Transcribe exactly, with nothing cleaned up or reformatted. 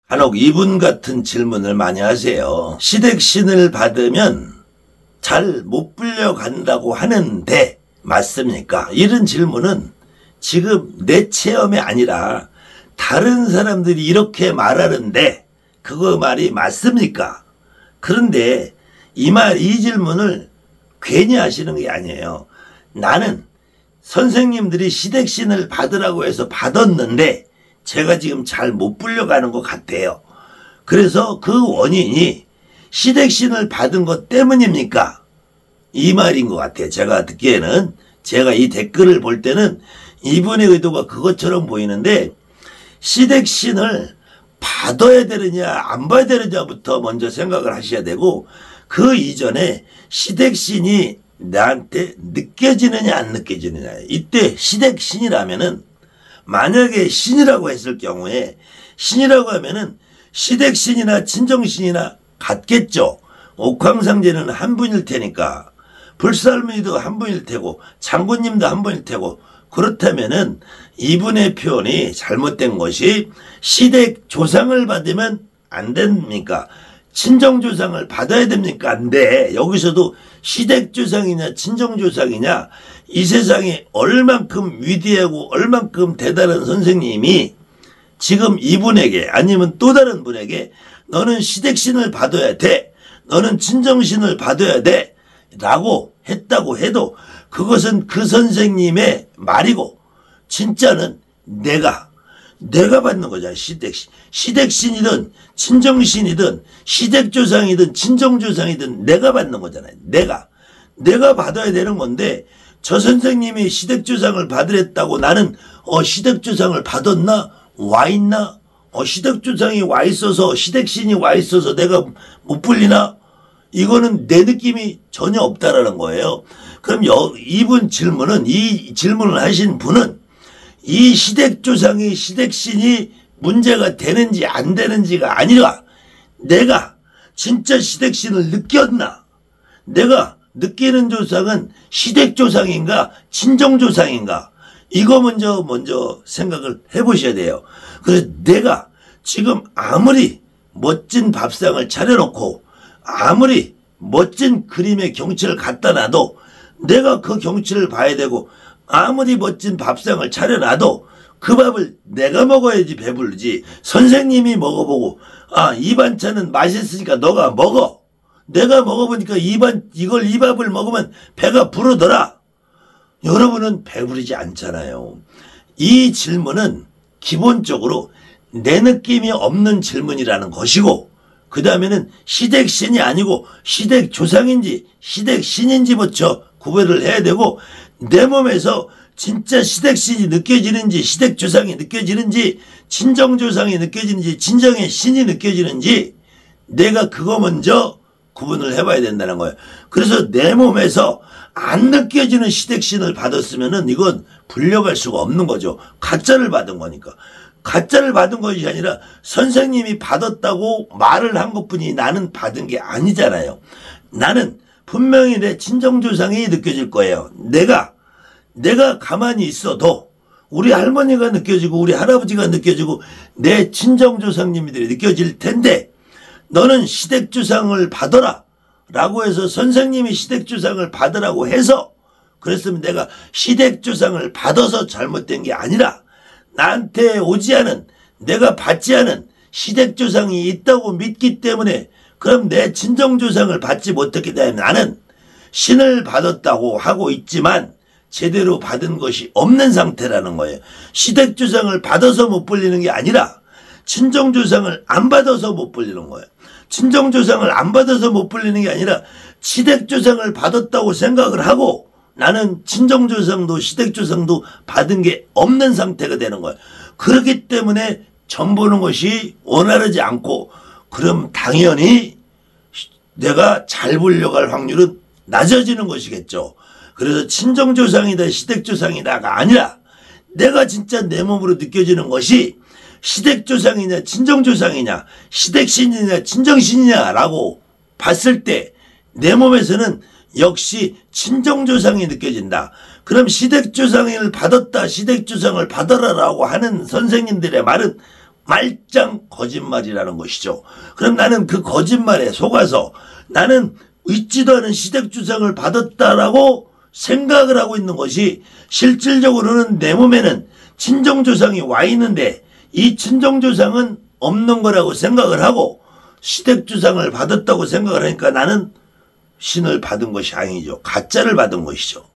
간혹 이분 같은 질문을 많이 하세요. 시댁신을 받으면 잘 못 불려간다고 하는데 맞습니까? 이런 질문은 지금 내 체험이 아니라 다른 사람들이 이렇게 말하는데 그거 말이 맞습니까? 그런데 이 말, 이 질문을 괜히 하시는 게 아니에요. 나는 선생님들이 시댁신을 받으라고 해서 받았는데 제가 지금 잘 못 불려가는 것 같아요. 그래서 그 원인이 시댁신을 받은 것 때문입니까? 이 말인 것 같아요. 제가 듣기에는, 제가 이 댓글을 볼 때는 이분의 의도가 그것처럼 보이는데, 시댁신을 받아야 되느냐 안 받아야 되느냐부터 먼저 생각을 하셔야 되고, 그 이전에 시댁신이 나한테 느껴지느냐 안 느껴지느냐. 이때 시댁신이라면은, 만약에 신이라고 했을 경우에, 신이라고 하면은 시댁신이나 친정신이나 같겠죠. 옥황상제는 한 분일 테니까, 불살무이도 한 분일 테고, 장군님도 한 분일 테고, 그렇다면은 이분의 표현이 잘못된 것이 시댁 조상을 받으면 안 됩니까? 친정 조상을 받아야 됩니까? 안 돼. 여기서도 시댁 조상이냐 친정 조상이냐, 이 세상에 얼만큼 위대하고 얼만큼 대단한 선생님이 지금 이분에게 아니면 또 다른 분에게 너는 시댁신을 받아야 돼, 너는 친정신을 받아야 돼 라고 했다고 해도 그것은 그 선생님의 말이고, 진짜는 내가 내가 받는 거잖아. 시댁신. 시댁신이든 친정신이든 시댁조상이든 친정조상이든 내가 받는 거잖아요. 내가. 내가 받아야 되는 건데, 저 선생님이 시댁조상을 받으랬다고 나는 어 시댁조상을 받았나? 와 있나? 어 시댁조상이 와 있어서, 시댁신이 와 있어서 내가 못 불리나? 이거는 내 느낌이 전혀 없다라는 거예요. 그럼 여, 이분 질문은, 이 질문을 하신 분은 이 시댁조상이 시댁신이 문제가 되는지 안 되는지가 아니라 내가 진짜 시댁신을 느꼈나? 내가 느끼는 조상은 시댁조상인가 친정조상인가? 이거 먼저 먼저 생각을 해보셔야 돼요. 그래서 내가 지금 아무리 멋진 밥상을 차려놓고 아무리 멋진 그림의 경치를 갖다 놔도 내가 그 경치를 봐야 되고, 아무리 멋진 밥상을 차려놔도 그 밥을 내가 먹어야지 배부르지, 선생님이 먹어보고 아 이 반찬은 맛있으니까 너가 먹어, 내가 먹어보니까 이 반, 이걸 이 밥을 먹으면 배가 부르더라, 여러분은 배부르지 않잖아요. 이 질문은 기본적으로 내 느낌이 없는 질문이라는 것이고, 그 다음에는 시댁신이 아니고 시댁조상인지 시댁신인지부터 구별을 해야 되고, 내 몸에서 진짜 시댁신이 느껴지는지 시댁조상이 느껴지는지 친정조상이 느껴지는지 친정의 신이 느껴지는지 내가 그거 먼저 구분을 해봐야 된다는 거예요. 그래서 내 몸에서 안 느껴지는 시댁신을 받았으면은 이건 불려갈 수가 없는 거죠. 가짜를 받은 거니까. 가짜를 받은 것이 아니라 선생님이 받았다고 말을 한 것뿐이 나는 받은 게 아니잖아요. 나는 분명히 내 친정조상이 느껴질 거예요. 내가 내가 가만히 있어도 우리 할머니가 느껴지고 우리 할아버지가 느껴지고 내 친정조상님들이 느껴질 텐데, 너는 시댁조상을 받아라 라고 해서 선생님이 시댁조상을 받으라고 해서 그랬으면 내가 시댁조상을 받아서 잘못된 게 아니라 나한테 오지 않은, 내가 받지 않은 시댁조상이 있다고 믿기 때문에, 그럼 내 친정조상을 받지 못했기 때문에 나는 신을 받았다고 하고 있지만 제대로 받은 것이 없는 상태라는 거예요. 시댁조상을 받아서 못 불리는 게 아니라 친정조상을 안 받아서 못 불리는 거예요. 친정조상을 안 받아서 못 불리는 게 아니라 시댁조상을 받았다고 생각을 하고 나는 친정조상도 시댁조상도 받은 게 없는 상태가 되는 거예요. 그렇기 때문에 점 보는 것이 원활하지 않고, 그럼 당연히 내가 잘 불려갈 확률은 낮아지는 것이겠죠. 그래서 친정조상이다 시댁조상이다가 아니라 내가 진짜 내 몸으로 느껴지는 것이 시댁조상이냐 친정조상이냐 시댁신이냐 친정신이냐라고 봤을 때 내 몸에서는 역시 친정조상이 느껴진다. 그럼 시댁조상을 받았다 시댁조상을 받아라라고 하는 선생님들의 말은 말짱 거짓말이라는 것이죠. 그럼 나는 그 거짓말에 속아서 나는 있지도 않은 시댁주상을 받았다라고 생각을 하고 있는 것이, 실질적으로는 내 몸에는 친정조상이 와 있는데 이 친정조상은 없는 거라고 생각을 하고 시댁주상을 받았다고 생각을 하니까 나는 신을 받은 것이 아니죠. 가짜를 받은 것이죠.